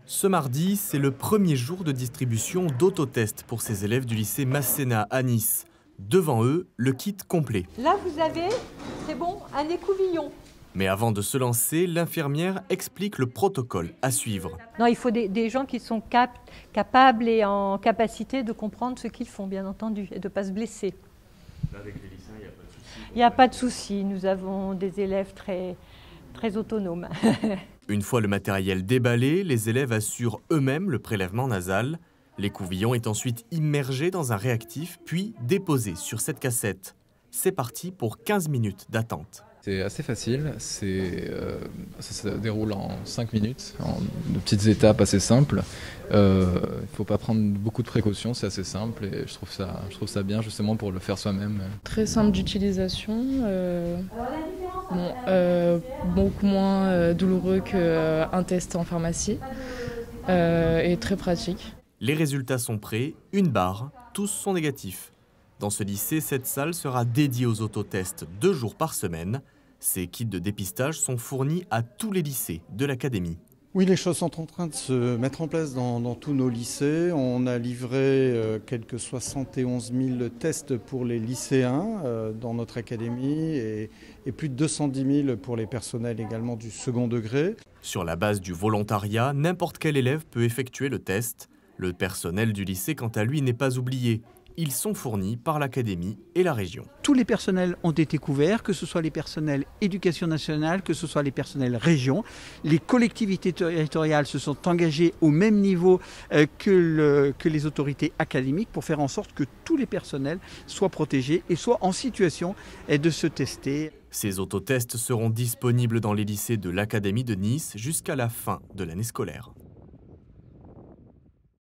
Ce mardi, c'est le premier jour de distribution d'autotests pour ces élèves du lycée Masséna à Nice. Devant eux, le kit complet. Là, vous avez, c'est bon, un écouvillon. Mais avant de se lancer, l'infirmière explique le protocole à suivre. Non, il faut des gens qui sont capables et en capacité de comprendre ce qu'ils font, bien entendu, et de ne pas se blesser. Avec les lycéens, il n'y a pas de souci. Il n'y a pas de souci, nous avons des élèves très autonomes. Une fois le matériel déballé, les élèves assurent eux-mêmes le prélèvement nasal. L'écouvillon est ensuite immergé dans un réactif, puis déposé sur cette cassette. C'est parti pour 15 minutes d'attente. C'est assez facile, ça se déroule en 5 minutes, en de petites étapes assez simples. Il ne faut pas prendre beaucoup de précautions, c'est assez simple et je trouve ça bien justement pour le faire soi-même. Très simple d'utilisation, beaucoup moins douloureux qu'un test en pharmacie et très pratique. Les résultats sont prêts, une barre, tous sont négatifs. Dans ce lycée, cette salle sera dédiée aux autotests 2 jours par semaine. Ces kits de dépistage sont fournis à tous les lycées de l'académie. Oui, les choses sont en train de se mettre en place dans tous nos lycées. On a livré quelques 71 000 tests pour les lycéens dans notre académie et plus de 210 000 pour les personnels également du second degré. Sur la base du volontariat, n'importe quel élève peut effectuer le test. Le personnel du lycée, quant à lui, n'est pas oublié. Ils sont fournis par l'académie et la région. Tous les personnels ont été couverts, que ce soit les personnels éducation nationale, que ce soit les personnels région. Les collectivités territoriales se sont engagées au même niveau que les autorités académiques pour faire en sorte que tous les personnels soient protégés et soient en situation de se tester. Ces autotests seront disponibles dans les lycées de l'académie de Nice jusqu'à la fin de l'année scolaire.